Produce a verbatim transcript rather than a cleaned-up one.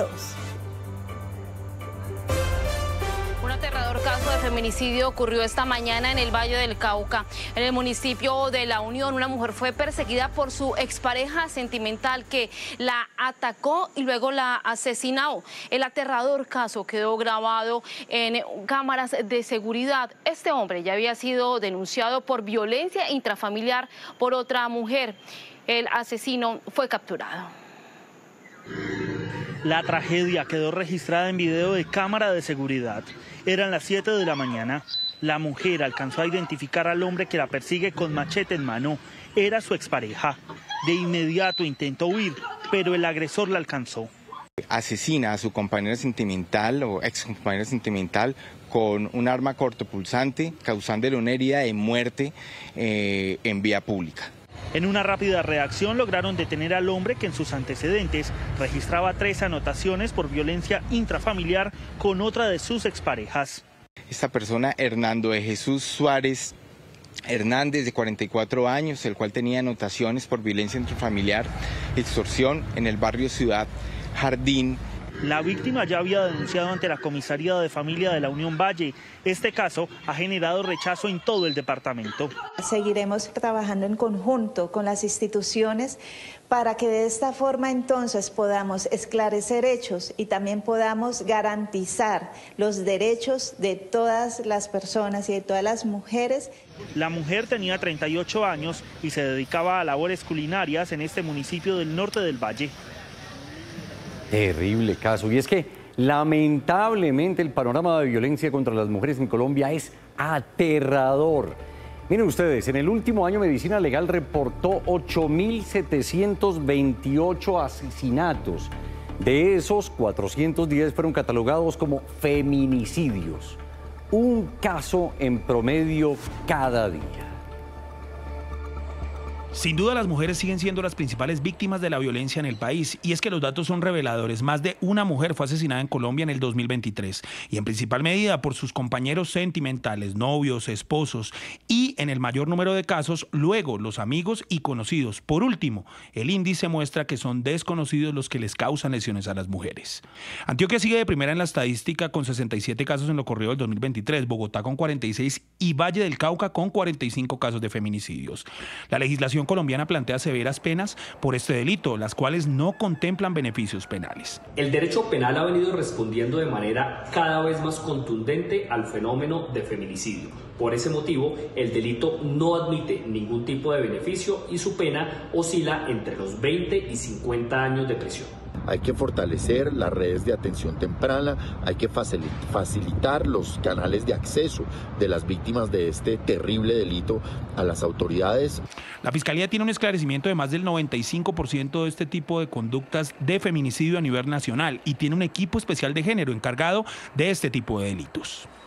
Bienvenidos. Un aterrador caso de feminicidio ocurrió esta mañana en el Valle del Cauca. En el municipio de La Unión, una mujer fue perseguida por su expareja sentimental que la atacó y luego la asesinó. El aterrador caso quedó grabado en cámaras de seguridad. Este hombre ya había sido denunciado por violencia intrafamiliar por otra mujer. El asesino fue capturado. La tragedia quedó registrada en video de cámara de seguridad. Eran las siete de la mañana. La mujer alcanzó a identificar al hombre que la persigue con machete en mano. Era su expareja. De inmediato intentó huir, pero el agresor la alcanzó. Asesina a su compañera sentimental o ex compañera sentimental con un arma cortopulsante, causándole una herida de muerte eh, en vía pública. En una rápida reacción lograron detener al hombre que en sus antecedentes registraba tres anotaciones por violencia intrafamiliar con otra de sus exparejas. Esta persona, Hernando de Jesús Suárez Hernández, de cuarenta y cuatro años, el cual tenía anotaciones por violencia intrafamiliar, extorsión en el barrio Ciudad Jardín. La víctima ya había denunciado ante la Comisaría de Familia de La Unión Valle. Este caso ha generado rechazo en todo el departamento. Seguiremos trabajando en conjunto con las instituciones para que de esta forma entonces podamos esclarecer hechos y también podamos garantizar los derechos de todas las personas y de todas las mujeres. La mujer tenía treinta y ocho años y se dedicaba a labores culinarias en este municipio del norte del Valle. Terrible caso. Y es que lamentablemente el panorama de violencia contra las mujeres en Colombia es aterrador. Miren ustedes, en el último año Medicina Legal reportó ocho mil setecientos veintiocho asesinatos. De esos, cuatrocientos diez fueron catalogados como feminicidios. Un caso en promedio cada día. Sin duda las mujeres siguen siendo las principales víctimas de la violencia en el país, y es que los datos son reveladores. Más de una mujer fue asesinada en Colombia en el dos mil veintitrés, y en principal medida por sus compañeros sentimentales, novios, esposos, y en el mayor número de casos, luego los amigos y conocidos. Por último, el índice muestra que son desconocidos los que les causan lesiones a las mujeres. Antioquia sigue de primera en la estadística con sesenta y siete casos en lo corrido del dos mil veintitrés, Bogotá con cuarenta y seis y Valle del Cauca con cuarenta y cinco casos de feminicidios. La legislación colombiana plantea severas penas por este delito, las cuales no contemplan beneficios penales. El derecho penal ha venido respondiendo de manera cada vez más contundente al fenómeno de feminicidio. Por ese motivo, el delito no admite ningún tipo de beneficio y su pena oscila entre los veinte y cincuenta años de prisión. Hay que fortalecer las redes de atención temprana, hay que facilitar los canales de acceso de las víctimas de este terrible delito a las autoridades. La Fiscalía tiene un esclarecimiento de más del noventa y cinco por ciento de este tipo de conductas de feminicidio a nivel nacional y tiene un equipo especial de género encargado de este tipo de delitos.